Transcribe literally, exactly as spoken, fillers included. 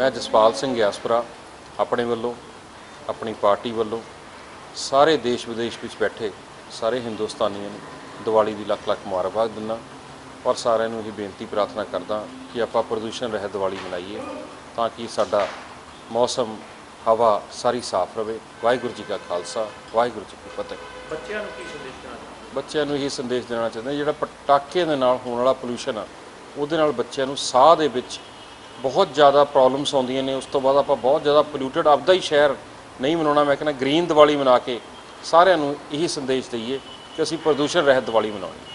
मैं जसपाल सिंह ग्यासपुरा अपने वालों अपनी पार्टी वालों सारे देश विदेश में बैठे सारे हिंदुस्तानियों नूं दिवाली की लख लख मुबारकबाद दिंदा और सारिਆਂ ਨੂੰ ਇਹ बेनती प्रार्थना करदा कि आपां प्रदूषण रहित दिवाली मनाइए ताकि साडा मौसम हवा सारी साफ रहे। वाहिगुरू जी का खालसा वाहिगुरू जी की फतेह। बच्चों को की संदेश देना बच्चों को यही संदेश देना चाहते जिहड़ा पटाके दे नाल होने वाला पोल्यूशन आ उहदे नाल बच्चों को साह दे विच बहुत ज़्यादा प्रॉब्लम्स आउंदियां ने। उस तो बाद आपां बहुत ज़्यादा पोल्यूटेड आपदा ही शहर नहीं मनाउणा। मैं कहना ग्रीन दिवाली मना के सारिਆਂ ਨੂੰ यही संदेश दईए कि असीं प्रदूषण रहित दिवाली मनाउणी।